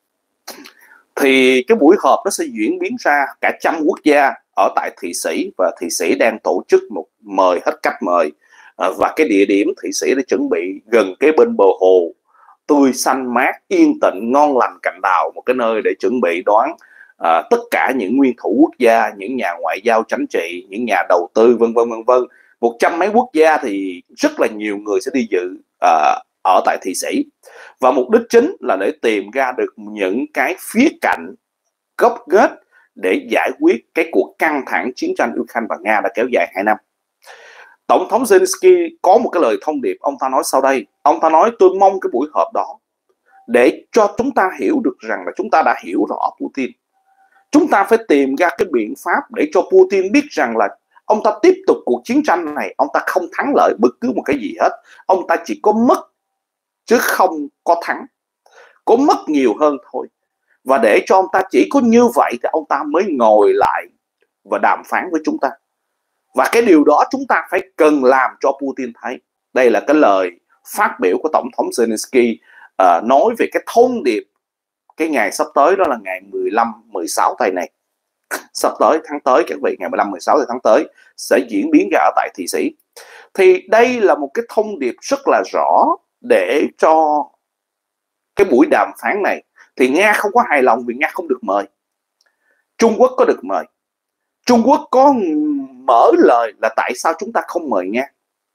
Thì cái buổi họp nó sẽ diễn biến ra cả 100 quốc gia ở tại Thụy Sĩ, và Thụy Sĩ đang tổ chức mời hết cách mời, và cái địa điểm Thụy Sĩ đã chuẩn bị gần cái bên bờ hồ, tươi xanh mát, yên tĩnh, ngon lành cành đào, một cái nơi để chuẩn bị đón tất cả những nguyên thủ quốc gia, những nhà ngoại giao chính trị, những nhà đầu tư, vân vân vân vân. 100 mấy quốc gia thì rất là nhiều người sẽ đi dự ở tại Thụy Sĩ, và mục đích chính là để tìm ra được những cái khía cạnh gốc gác để giải quyết cái cuộc căng thẳng chiến tranh Ukraine và Nga đã kéo dài 2 năm. Tổng thống Zelensky có một cái lời thông điệp, ông ta nói sau đây. Ông ta nói tôi mong cái buổi họp đó để cho chúng ta hiểu được rằng là chúng ta đã hiểu rõ Putin. Chúng ta phải tìm ra cái biện pháp để cho Putin biết rằng là ông ta tiếp tục cuộc chiến tranh này, ông ta không thắng lợi bất cứ một cái gì hết. Ông ta chỉ có mất chứ không có thắng, có mất nhiều hơn thôi. Và để cho ông ta chỉ có như vậy thì ông ta mới ngồi lại và đàm phán với chúng ta. Và cái điều đó chúng ta phải cần làm cho Putin thấy. Đây là cái lời phát biểu của Tổng thống Zelensky nói về cái thông điệp cái ngày sắp tới, đó là ngày 15-16 tay này. Sắp tới, tháng tới các vị, ngày 15-16 tháng tới sẽ diễn biến ra ở tại Thụy Sĩ. Thì đây là một cái thông điệp rất là rõ để cho cái buổi đàm phán này. Thì Nga không có hài lòng vì Nga không được mời. Trung Quốc có được mời. Trung Quốc có mở lời là tại sao chúng ta không mời Nga.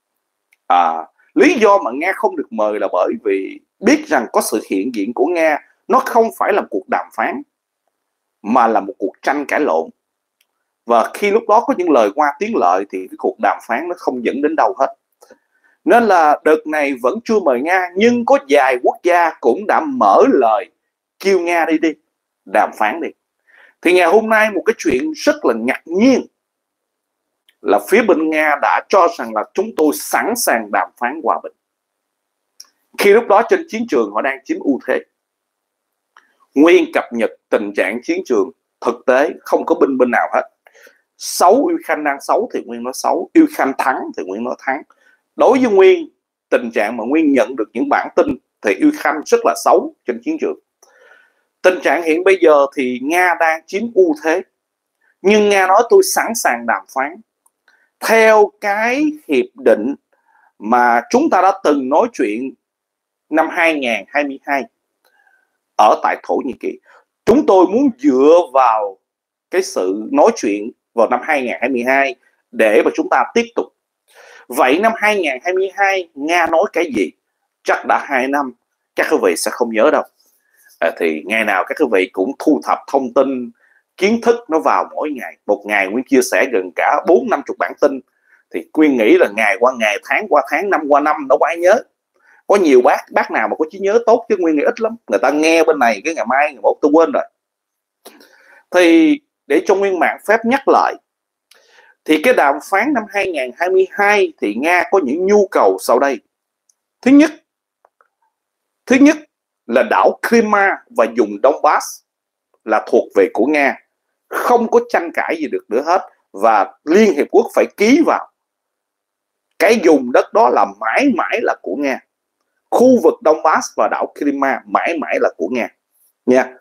Lý do mà Nga không được mời là bởi vì biết rằng có sự hiện diện của Nga, nó không phải là một cuộc đàm phán mà là một cuộc tranh cãi lộn. Và khi lúc đó có những lời qua tiếng lại thì cái cuộc đàm phán nó không dẫn đến đâu hết. Nên là đợt này vẫn chưa mời Nga, nhưng có vài quốc gia cũng đã mở lời kêu Nga đi đàm phán đi. Thì ngày hôm nay một cái chuyện rất là ngạc nhiên là phía bên Nga đã cho rằng là chúng tôi sẵn sàng đàm phán hòa bình, khi lúc đó trên chiến trường họ đang chiếm ưu thế. Nguyên cập nhật tình trạng chiến trường thực tế không có binh bên nào hết. Xấu, Ukraine đang xấu thì Nguyên nói xấu, Ukraine thắng thì Nguyên nói thắng. Đối với Nguyên, tình trạng mà Nguyên nhận được những bản tin thì Ukraine rất là xấu trên chiến trường. Tình trạng hiện bây giờ thì Nga đang chiếm ưu thế, nhưng Nga nói tôi sẵn sàng đàm phán theo cái hiệp định mà chúng ta đã từng nói chuyện năm 2022 ở tại Thổ Nhĩ Kỳ. Chúng tôi muốn dựa vào cái sự nói chuyện vào năm 2022 để mà chúng ta tiếp tục. Vậy năm 2022 Nga nói cái gì? Chắc đã 2 năm, các quý vị sẽ không nhớ đâu. Thì ngày nào các quý vị cũng thu thập thông tin, kiến thức nó vào mỗi ngày. Một ngày Nguyên chia sẻ gần cả 40-50 bản tin. Thì Nguyên nghĩ là ngày qua ngày, tháng qua tháng, năm qua năm nó quá nhớ. Có nhiều bác nào mà có trí nhớ tốt, chứ Nguyên nghĩ ít lắm. Người ta nghe bên này cái ngày mai, ngày mốt tôi quên rồi. Thì để cho Nguyên mạng phép nhắc lại, thì cái đàm phán năm 2022 thì Nga có những nhu cầu sau đây. Thứ nhất là đảo Crimea và vùng Donbass là thuộc về của Nga, không có tranh cãi gì được nữa hết, và Liên Hiệp Quốc phải ký vào. Cái vùng đất đó là mãi mãi là của Nga. Khu vực Donbass và đảo Crimea mãi mãi là của Nga nha.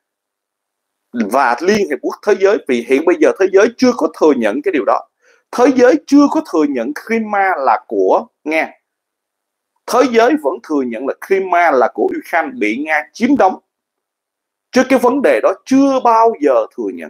Và Liên Hiệp Quốc, thế giới, vì hiện bây giờ thế giới chưa có thừa nhận cái điều đó. Thế giới chưa có thừa nhận Crimea là của Nga. Thế giới vẫn thừa nhận là Crimea là của Ukraine bị Nga chiếm đóng. Trước cái vấn đề đó chưa bao giờ thừa nhận.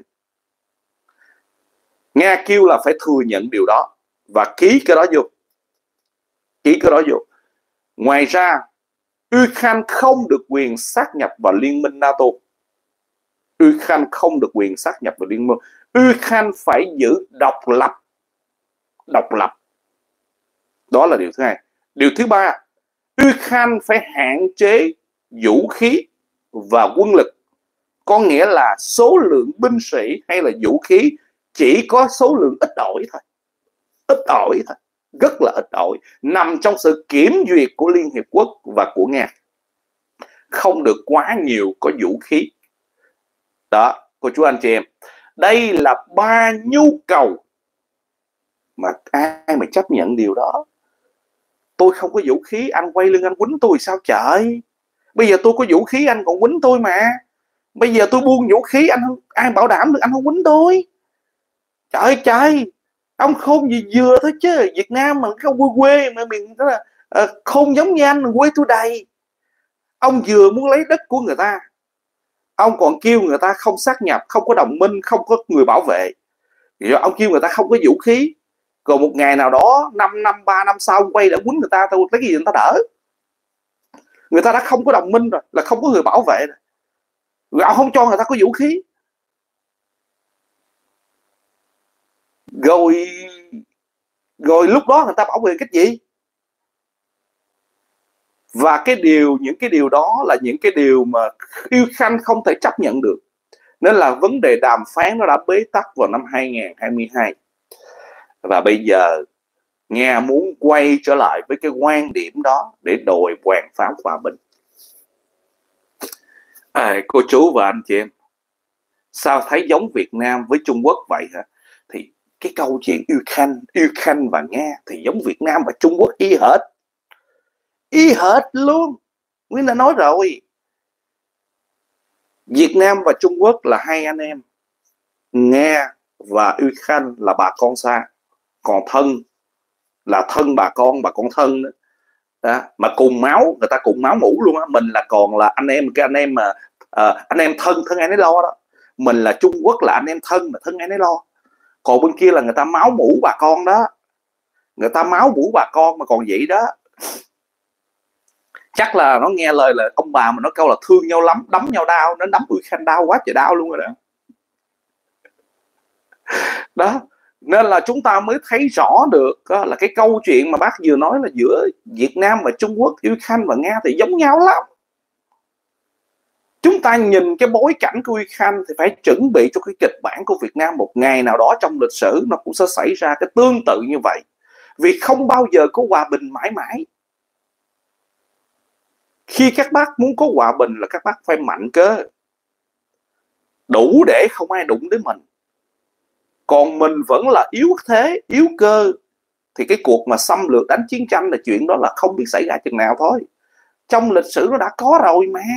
Nga kêu là phải thừa nhận điều đó và ký cái đó vô. Ký cái đó vô. Ngoài ra, Ukraine không được quyền sát nhập vào Liên minh NATO. Ukraine không được quyền sát nhập vào Liên minh. Ukraine phải giữ độc lập. Độc lập. Đó là điều thứ hai. Điều thứ ba, Ukraine phải hạn chế vũ khí và quân lực. Có nghĩa là số lượng binh sĩ hay là vũ khí chỉ có số lượng ít ỏi thôi. Ít ỏi thôi. Rất là ít ỏi. Nằm trong sự kiểm duyệt của Liên Hiệp Quốc và của Nga. Không được quá nhiều có vũ khí. Đó, cô chú anh chị em. Đây là 3 nhu cầu mà ai mà chấp nhận điều đó. Tôi không có vũ khí, anh quay lưng anh quýnh tôi sao trời? Bây giờ tôi có vũ khí anh còn quýnh tôi mà. Bây giờ tôi buông vũ khí anh không, ai bảo đảm được anh không quýnh tôi? Trời trời, ông khôn gì vừa thôi chứ. Việt Nam mà không quê quê mà mình đó là khôn giống như anh, quê tôi đầy. Ông vừa muốn lấy đất của người ta, ông còn kêu người ta không sát nhập, không có đồng minh, không có người bảo vệ. Rồi ông kêu người ta không có vũ khí. Rồi một ngày nào đó 5 năm 3 năm sau quay đã quýnh người ta, tôi lấy cái gì người ta đỡ? Người ta đã không có đồng minh rồi, là không có người bảo vệ rồi. Rồi ông không cho người ta có vũ khí. Rồi lúc đó người ta bảo vệ cái gì? Và những cái điều đó là những cái điều mà Ukraine không thể chấp nhận được. Nên là vấn đề đàm phán nó đã bế tắc vào năm 2022. Và bây giờ Nga muốn quay trở lại với cái quan điểm đó để đòi đàm phán hòa bình. Cô chú và anh chị em, sao thấy giống Việt Nam với Trung Quốc vậy hả? Thì cái câu chuyện Ukraine và Nga thì giống Việt Nam và Trung Quốc y hệt. Y hệt luôn. Nguyên đã nói rồi. Việt Nam và Trung Quốc là hai anh em. Nga và Ukraine là bà con xa. Còn thân là thân bà con thân đó. Đó. Mà cùng máu, người ta cùng máu mủ luôn á. Mình là còn là anh em, cái anh em mà anh em thân ai nấy lo đó. Mình là Trung Quốc là anh em thân mà thân ai nấy lo. Còn bên kia là người ta máu mủ bà con đó. Người ta máu mủ bà con mà còn vậy đó. Chắc là nó nghe lời là ông bà mà nói câu là thương nhau lắm, đấm nhau đau. Nó đấm Ukraine đau quá trời đau luôn rồi đó. Đó. Nên là chúng ta mới thấy rõ được là cái câu chuyện mà bác vừa nói là giữa Việt Nam và Trung Quốc, Ukraine và Nga thì giống nhau lắm. Chúng ta nhìn cái bối cảnh của Ukraine thì phải chuẩn bị cho cái kịch bản của Việt Nam một ngày nào đó trong lịch sử nó cũng sẽ xảy ra cái tương tự như vậy. Vì không bao giờ có hòa bình mãi mãi. Khi các bác muốn có hòa bình là các bác phải mạnh cơ, đủ để không ai đụng đến mình. Còn mình vẫn là yếu thế, yếu cơ, thì cái cuộc mà xâm lược đánh chiến tranh là chuyện đó là không biết xảy ra chừng nào thôi. Trong lịch sử nó đã có rồi mà.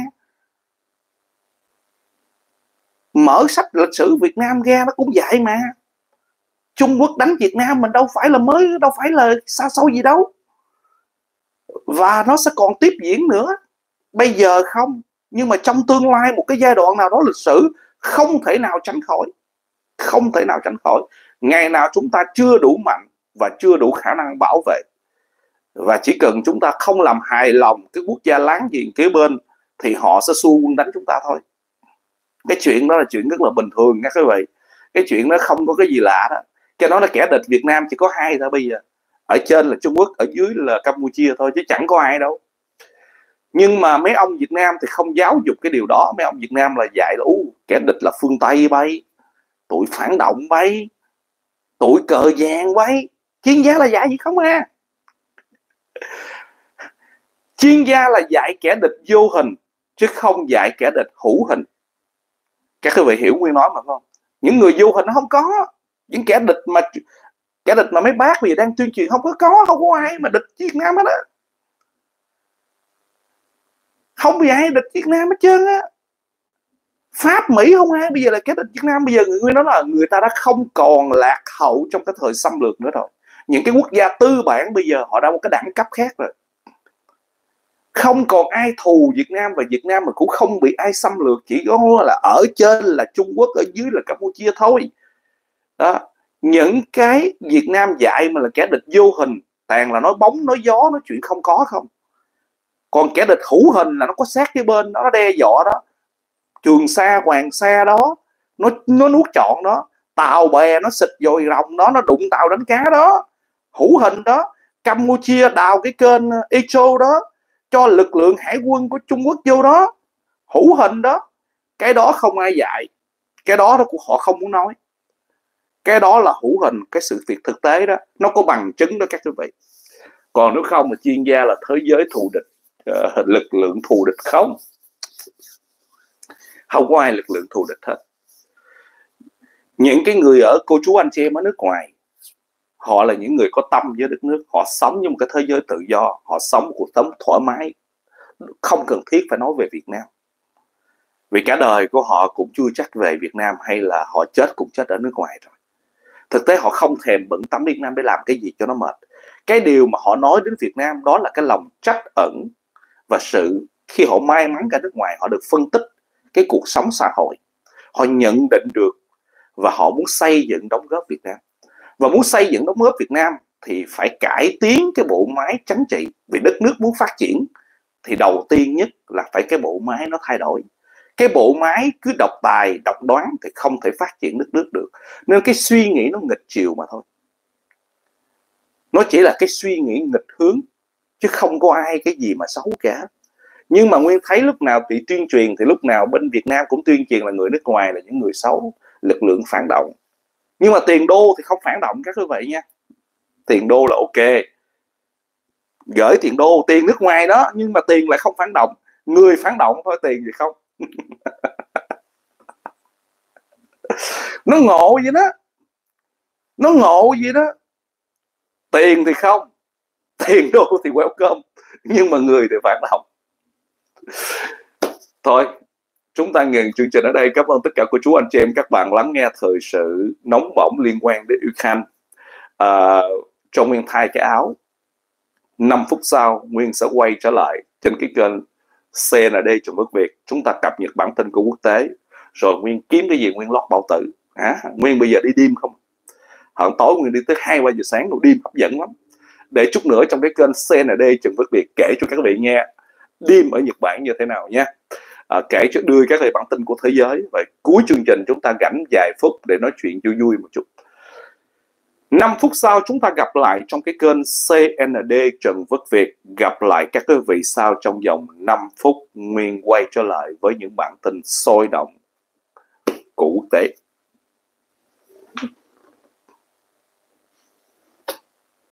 Mở sách lịch sử Việt Nam ra nó cũng vậy mà. Trung Quốc đánh Việt Nam mình đâu phải là xa xôi gì đâu. Và nó sẽ còn tiếp diễn nữa. Bây giờ không, nhưng mà trong tương lai một cái giai đoạn nào đó lịch sử không thể nào tránh khỏi. Không thể nào tránh khỏi. Ngày nào chúng ta chưa đủ mạnh và chưa đủ khả năng bảo vệ, và chỉ cần chúng ta không làm hài lòng cái quốc gia láng giềng kế bên thì họ sẽ xua quân đánh chúng ta thôi. Cái chuyện đó là chuyện rất là bình thường nha quý vị. Cái chuyện đó không có cái gì lạ đó. Cho nó là kẻ địch Việt Nam chỉ có hai thôi bây giờ. Ở trên là Trung Quốc, ở dưới là Campuchia thôi, chứ chẳng có ai đâu. Nhưng mà mấy ông Việt Nam thì không giáo dục cái điều đó. Mấy ông Việt Nam là dạy là kẻ địch là phương Tây bay, tụi phản động bay, tụi cờ vàng bay. Chuyên gia là dạy gì không à? Chuyên gia là dạy kẻ địch vô hình chứ không dạy kẻ địch hữu hình. Các quý vị hiểu Nguyên nói mà không? Những người vô hình nó không có. Những kẻ địch mà mấy bác bây giờ đang tuyên truyền không có ai mà địch Việt Nam hết á. Không bị ai địch Việt Nam hết trơn á. Pháp Mỹ không ai bây giờ là kẻ địch Việt Nam. Bây giờ người nói là người ta đã không còn lạc hậu trong cái thời xâm lược nữa rồi. Những cái quốc gia tư bản bây giờ họ đã một cái đẳng cấp khác rồi. Không còn ai thù Việt Nam, và Việt Nam mà cũng không bị ai xâm lược, chỉ có là ở trên là Trung Quốc, ở dưới là Campuchia thôi. Đó. Những cái Việt Nam dạy mà là kẻ địch vô hình, toàn là nói bóng nói gió, nói chuyện không có không. Còn kẻ địch hữu hình là nó có sát cái bên đó, nó đe dọa đó. Trường Sa, Hoàng Sa đó, nó nuốt trọn đó. Tàu bè nó xịt dồi rồng đó, nó đụng tàu đánh cá đó, hữu hình đó. Campuchia đào cái kênh Echo đó, cho lực lượng hải quân của Trung Quốc vô đó, hữu hình đó. Cái đó không ai dạy, cái đó của họ không muốn nói. Cái đó là hữu hình, cái sự việc thực tế đó, nó có bằng chứng đó các quý vị. Còn nếu không là chuyên gia là thế giới thù địch, lực lượng thù địch không có ai lực lượng thù địch hết. Những cái người ở cô chú anh chị em ở nước ngoài, họ là những người có tâm với đất nước, họ sống trong một cái thế giới tự do, họ sống một cuộc sống thoải mái, không cần thiết phải nói về Việt Nam, vì cả đời của họ cũng chưa chắc về Việt Nam, hay là họ chết cũng chết ở nước ngoài rồi. Thực tế họ không thèm bận tâm Việt Nam để làm cái gì cho nó mệt. Cái điều mà họ nói đến Việt Nam đó là cái lòng trắc ẩn, và sự khi họ may mắn cả nước ngoài, họ được phân tích cái cuộc sống xã hội, họ nhận định được, và họ muốn xây dựng đóng góp Việt Nam. Và muốn xây dựng đóng góp Việt Nam thì phải cải tiến cái bộ máy chính trị. Vì đất nước muốn phát triển thì đầu tiên nhất là phải cái bộ máy nó thay đổi. Cái bộ máy cứ độc tài, độc đoán thì không thể phát triển đất nước được. Nên cái suy nghĩ nó nghịch chiều mà thôi. Nó chỉ là cái suy nghĩ nghịch hướng, chứ không có ai cái gì mà xấu cả. Nhưng mà Nguyên thấy lúc nào bị tuyên truyền thì lúc nào bên Việt Nam cũng tuyên truyền là người nước ngoài là những người xấu, lực lượng phản động. Nhưng mà tiền đô thì không phản động các quý vị nha. Tiền đô là ok, gửi tiền đô, tiền nước ngoài đó, nhưng mà tiền lại không phản động. Người phản động thôi, tiền gì không. Nó ngộ vậy đó. Nó ngộ vậy đó. Tiền thì không, tiền đô thì welcome, nhưng mà người thì phản động. Thôi, chúng ta ngừng chương trình ở đây. Cảm ơn tất cả cô chú anh chị em các bạn lắng nghe thời sự nóng bỏng liên quan đến Ukraine. Cho Nguyên thay cái áo. 5 phút sau Nguyên sẽ quay trở lại trên cái kênh CND Trần Quốc Việt. Chúng ta cập nhật bản tin của quốc tế, rồi Nguyên kiếm cái gì Nguyên lót bao tử. Nguyên bây giờ đi đêm không, hồi tối Nguyên đi tới 2-3 giờ sáng rồi, đêm hấp dẫn lắm. Để chút nữa trong cái kênh CND Trần Quốc Việt kể cho các vị nghe đêm ở Nhật Bản như thế nào nha. Kể cho đưa các bản tin của thế giới. Và cuối chương trình chúng ta rảnh vài phút để nói chuyện vui vui một chút. 5 phút sau chúng ta gặp lại trong cái kênh CND Trần Quốc Việt. Gặp lại các quý vị sau trong vòng 5 phút. Nguyên quay trở lại với những bản tin sôi động của quốc tế.